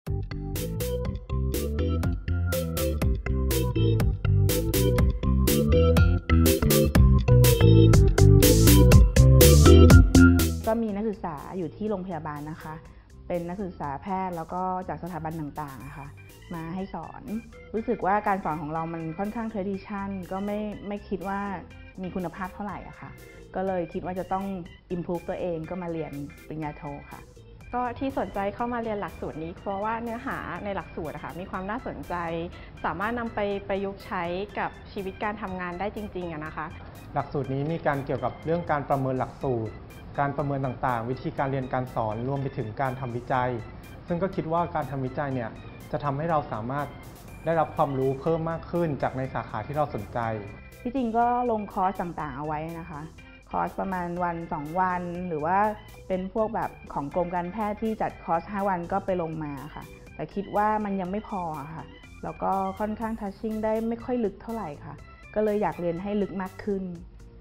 ก็มีนักศึกษาอยู่ที่โรงพยาบาลนะคะเป็นนักศึกษาแพทย์แล้วก็จากสถาบันต่างๆนะคะมาให้สอนรู้สึกว่าการสอนของเรามันค่อนข้าง tradition ก็ไม่คิดว่ามีคุณภาพเท่าไหร่อะค่ะก็เลยคิดว่าจะต้อง improve ตัวเองก็มาเรียนปริญญาโทค่ะก็ที่สนใจเข้ามาเรียนหลักสูตรนี้เพราะว่าเนื้อหาในหลักสูตรมีความน่าสนใจสามารถนำไปประยุกต์ใช้กับชีวิตการทำงานได้จริงๆนะคะหลักสูตรนี้มีการเกี่ยวกับเรื่องการประเมินหลักสูตรการประเมินต่างๆวิธีการเรียนการสอนรวมไปถึงการทำวิจัยซึ่งก็คิดว่าการทำวิจัยเนี่ยจะทำให้เราสามารถได้รับความรู้เพิ่มมากขึ้นจากในสาขาที่เราสนใจที่จริงก็ลงคอร์สต่างๆเอาไว้นะคะคอร์สประมาณวัน2วันหรือว่าเป็นพวกแบบของกรมการแพทย์ที่จัดคอร์ส5วันก็ไปลงมาค่ะแต่คิดว่ามันยังไม่พอค่ะแล้วก็ค่อนข้างทัชชิ่งได้ไม่ค่อยลึกเท่าไหร่ค่ะก็เลยอยากเรียนให้ลึกมากขึ้น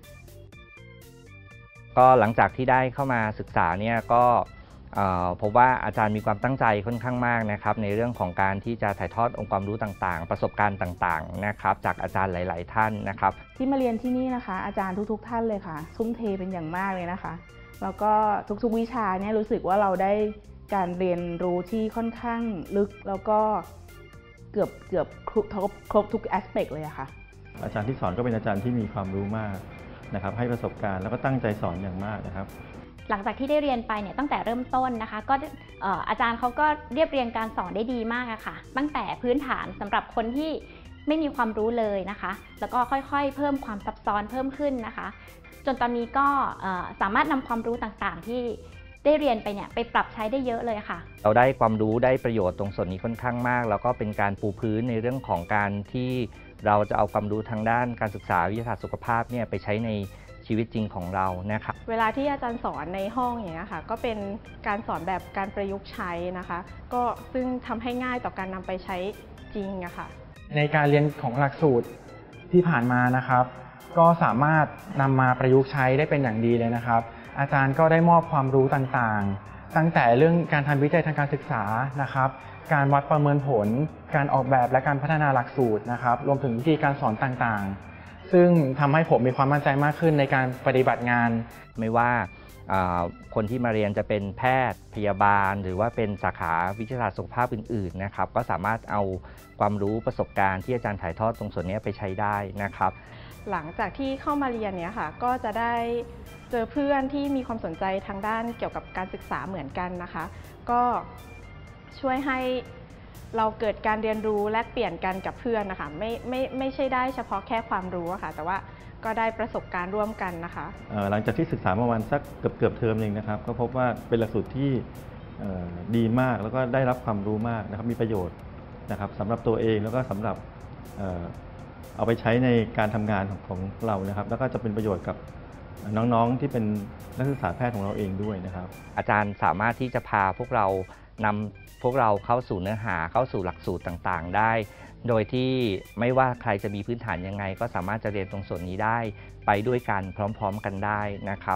ก็หลังจากที่ได้เข้ามาศึกษาเนี่ยก็พบว่าอาจารย์มีความตั้งใจค่อนข้างมากนะครับในเรื่องของการที่จะถ่ายทอดองค์ความรู้ต่างๆประสบการณ์ต่างๆนะครับจากอาจารย์หลายๆท่านนะครับที่มาเรียนที่นี่นะคะอาจารย์ทุกๆท่านเลยค่ะทุ่มเทเป็นอย่างมากเลยนะคะแล้วก็ทุกๆวิชาเนี่ยรู้สึกว่าเราได้การเรียนรู้ที่ค่อนข้างลึกแล้วก็เกือบครบทุกแอสเปกเลยค่ะอาจารย์ที่สอนก็เป็นอาจารย์ที่มีความรู้มากนะครับให้ประสบการณ์แล้วก็ตั้งใจสอนอย่างมากนะครับหลังจากที่ได้เรียนไปเนี่ยตั้งแต่เริ่มต้นนะคะก็อาจารย์เขาก็เรียบเรียงการสอนได้ดีมากค่ะตั้งแต่พื้นฐานสำหรับคนที่ไม่มีความรู้เลยนะคะแล้วก็ค่อยๆเพิ่มความซับซ้อนเพิ่มขึ้นนะคะจนตอนนี้ก็สามารถนำความรู้ต่างๆที่ได้เรียนไปเนี่ยไปปรับใช้ได้เยอะเลยค่ะเราได้ความรู้ได้ประโยชน์ตรงส่วนนี้ค่อนข้างมากแล้วก็เป็นการปูพื้นในเรื่องของการที่เราจะเอาความรู้ทางด้านการศึกษาวิทยาศาสตร์สุขภาพเนี่ยไปใช้ในชีวิตจริงของเรานะครับเวลาที่อาจารย์สอนในห้องอย่างนี้ค่ะก็เป็นการสอนแบบการประยุกต์ใช้นะคะก็ซึ่งทำให้ง่ายต่อการนำไปใช้จริงอะค่ะในการเรียนของหลักสูตรที่ผ่านมานะครับก็สามารถนำมาประยุกต์ใช้ได้เป็นอย่างดีเลยนะครับอาจารย์ก็ได้มอบความรู้ต่างๆตั้งแต่เรื่องการทำวิจัยทางการศึกษานะครับการวัดประเมินผลการออกแบบและการพัฒนาหลักสูตรนะครับรวมถึงวิธีการสอนต่างๆซึ่งทำให้ผมมีความมั่นใจมากขึ้นในการปฏิบัติงานไม่ว่าคนที่มาเรียนจะเป็นแพทย์พยาบาลหรือว่าเป็นสาขาวิทยาศาสตร์สุขภาพอื่นๆนะครับก็สามารถเอาความรู้ประสบการณ์ที่อาจารย์ถ่ายทอดตรงส่วนนี้ไปใช้ได้นะครับหลังจากที่เข้ามาเรียนเนี้ยค่ะก็จะได้เจอเพื่อนที่มีความสนใจทางด้านเกี่ยวกับการศึกษาเหมือนกันนะคะก็ช่วยให้เราเกิดการเรียนรู้แลกเปลี่ยนกันกับเพื่อนนะคะไม่ใช่ได้เฉพาะแค่ความรู้ค่ะแต่ว่าก็ได้ประสบการณ์ร่วมกันนะคะหลังจากที่ศึกษามาวันสักเกือบเทอมนึงนะครับก็พบว่าเป็นหลักสูตรที่ดีมากแล้วก็ได้รับความรู้มากนะครับมีประโยชน์นะครับสำหรับตัวเองแล้วก็สำหรับเอาไปใช้ในการทำงานของเรานะครับแล้วก็จะเป็นประโยชน์กับน้องๆที่เป็นนักศึกษาแพทย์ของเราเองด้วยนะครับอาจารย์สามารถที่จะพาพวกเรานำพวกเราเข้าสู่เนื้อหาเข้าสู่หลักสูตรต่างๆได้โดยที่ไม่ว่าใครจะมีพื้นฐานยังไงก็สามารถจะเรียนตรงส่วนนี้ได้ไปด้วยกันพร้อมๆกันได้นะครับ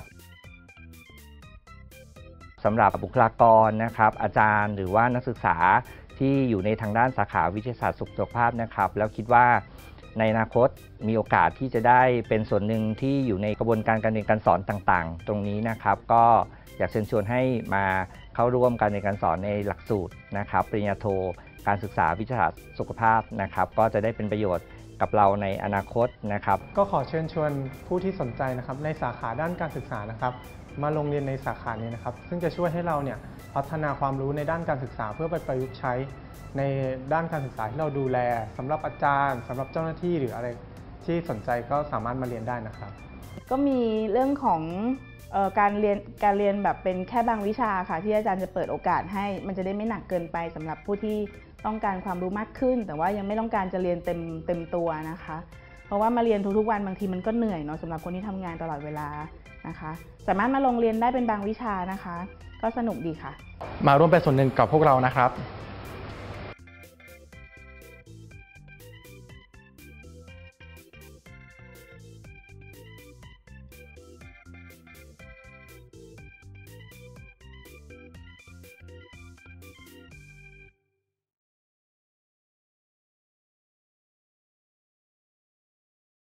สำหรับบุคลากรนะครับอาจารย์หรือว่านักศึกษาที่อยู่ในทางด้านสาขาวิทยาศาสตร์สุขภาพนะครับแล้วคิดว่าในอนาคตมีโอกาสที่จะได้เป็นส่วนหนึ่งที่อยู่ในกระบวนการการเรียนการสอนต่างๆตรงนี้นะครับก็อยากเชิญชวนให้มาเข้าร่วมการเรียนการสอนในหลักสูตรนะครับปริญญาโทการศึกษาวิทยาศาสตร์สุขภาพนะครับก็จะได้เป็นประโยชน์กับเราในอนาคตนะครับก็ขอเชิญชวนผู้ที่สนใจนะครับในสาขาด้านการศึกษานะครับมาลงเรียนในสาขานี้นะครับซึ่งจะช่วยให้เราเนี่ยพัฒนาความรู้ในด้านการศึกษาเพื่อไปประยุกต์ใช้ในด้านการศึกษาที่เราดูแลสำหรับอาจารย์สำหรับเจ้าหน้าที่หรืออะไรที่สนใจก็สามารถมาเรียนได้นะครับก็มีเรื่องของการเรียนแบบเป็นแค่บางวิชาค่ะที่อาจารย์จะเปิดโอกาสให้มันจะได้ไม่หนักเกินไปสำหรับผู้ที่ต้องการความรู้มากขึ้นแต่ว่ายังไม่ต้องการจะเรียนเต็มตัวนะคะเพราะว่ามาเรียนทุกๆวันบางทีมันก็เหนื่อยเนาะสำหรับคนที่ทำงานตลอดเวลานะคะสามารถมาลงเรียนได้เป็นบางวิชานะคะก็สนุกดีค่ะมาร่วมเป็นส่วนหนึ่งกับพวกเรานะครับ